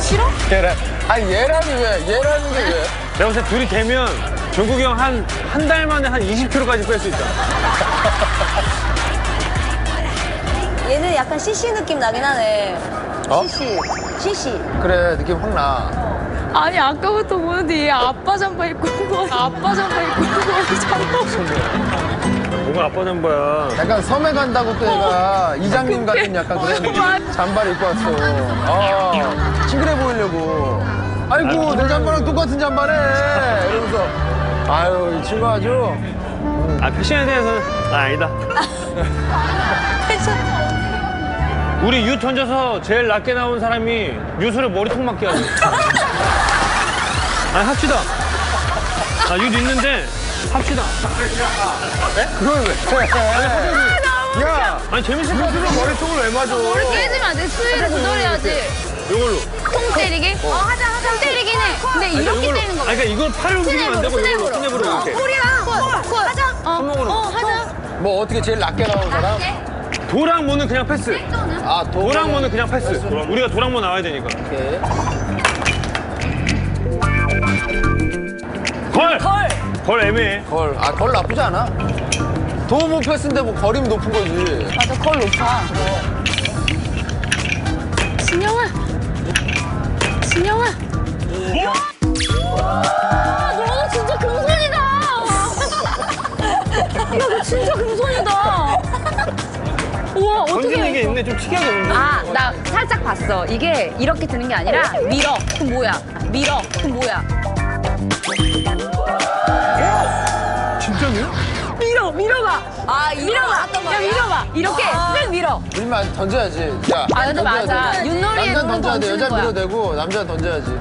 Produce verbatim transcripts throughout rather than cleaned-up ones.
싫어? 얘랑. 아니, 얘랑이 왜? 얘라는 게 왜? 내가 봤을 때 둘이 되면 종국이 형 한, 한 달 만에 한 이십 킬로그램까지 뺄 수 있다. 얘는 약간 씨씨 느낌 나긴 하네. 어? 씨씨. 씨씨. 그래, 느낌 확 나. 아니 아까부터 보는데 얘 아빠 잠바 입고 온 거 아빠 잠바 입고 온 거잖아. 뭐가 아빠 잠바야. 약간 섬에 간다고 또 얘가 이장님 같은 약간 그런 느낌. 잠바를 입고 왔어. 아, 친근해 보이려고. 아이고, 내 잠바랑 똑같은 잠바네. 이러면서. 아유, 이 친구 아주. 아, 패션에 대해서는 아, 아니다. 패션. 우리 윷 던져서 제일 낮게 나온 사람이 유수를 머리통 맞게 하지. 아니, 합시다. 아, 윷 있는데 합시다. 그걸 왜? 야, 아니, 재밌을 것 같아. 유수를 머리통을 왜 맞아? 머리 깨지면 안 돼. 수위를 조절해야지. 이걸로. 통 때리기? 어, 하자 하자. 통 때리긴 해. 근데 이렇게 이걸로. 때리는 거. 아니, 그러니까 이걸 팔을 움직이면 안 되고 이걸로 스냅으로 이렇게. 콜이랑 콜. 콜. 하자. 어. 손목으로. 어, 하자. 뭐 어떻게 제일 낮게 나온 사람? 도랑 모는 그냥 패스. 아, 도. 도랑 모는 그냥 패스. 우리가 도랑 모 나와야 되니까. 오케이. 걸! 걸. 걸 애매해. 걸. 아, 걸 나쁘지 않아. 도모 패스인데 뭐 거리면 높은 거지. 맞아, 걸 높아. 진영아. 진영아. 와, 너는 진짜 금손이다. 야, 너 진짜 금손이다. 우와, 던지는 게 어떻게. 있네. 좀 특이하게 던져. 아, 나 살짝 봤어. 이게 이렇게 드는 게 아니라 밀어. 그럼 뭐야? 밀어. 그럼 뭐야? 진짜요? 밀어, 밀어봐. 아, 이거 밀어봐. 나왔단 야, 말이야? 밀어봐. 이렇게 아. 늘 밀어. 밀면 던져야지. 야, 아, 근데 던져야 맞아. 돼. 윷놀이에 남자는 룰은 던져야 돼. 던지는 여자는 거야. 밀어대고 남자는 던져야지.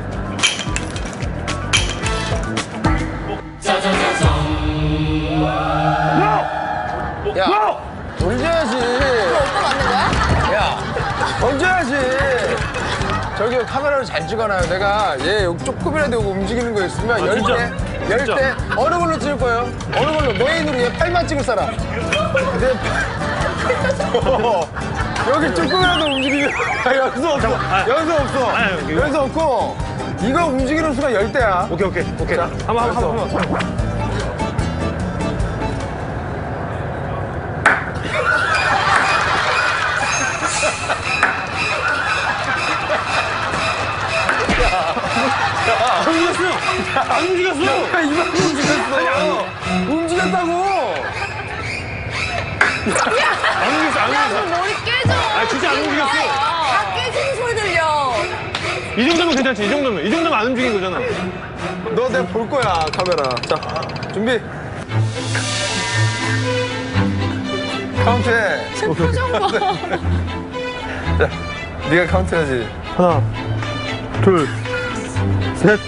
야, 던져야지. 오빠 맞는 거야? 야, 던져야지. 저기 카메라로 잘 찍어놔요. 내가 얘 여기 조금이라도 여기 움직이는 거 있으면 아, 열 진짜? 대, 열 진짜? 대 어느 걸로 찍을 거예요? 어느 걸로? 메인으로 얘 팔만 찍을 사람. 내 여기 조금이라도 움직이면 아, 연수 없어. 아, 연수 없어. 아니, 아니, 이거. 연수 없고 이거 움직이는 수가 열 대야. 오케이, 오케이, 오케이. 자, 한번, 한번, 알았어. 한번, 한번. 안 움직였어! 안 움직였어! 야, 이만 움직였어. 움직였다고. 안 움직였어, 안 야, 너 움직였어. 머리 깨져. 아, 진짜 안 움직였어. 다 깨지는 소리 들려. 이 정도면 괜찮지, 이 정도면. 이 정도면 안 움직인 거잖아. 너 내가 볼 거야, 카메라. 자, 준비. 카운트해. 제 표정 봐. 자, 네가 카운트해야지. 하나, 둘, 셋.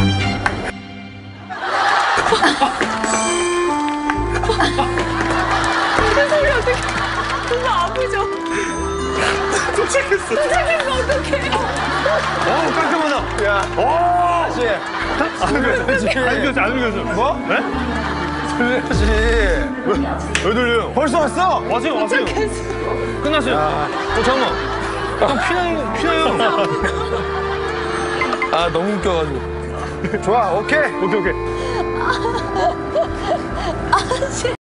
무슨 소리 어떡해. 정말 아프죠? 도착했어. 도착했어, 어떡해. 어, 깔끔하다. 야, 오! 다시. 안 움직였어, 안 움직였어, 안 움직였어. 뭐? 네? 돌려야지. 왜, 왜 돌려요? 벌써 왔어? 왔어요, 왔어요. 끝났어요. 어, 잠깐만. 약간 피나요, 피나요. 아, 너무 웃겨가지고. 좋아, 오케이. 오케이, 오케이.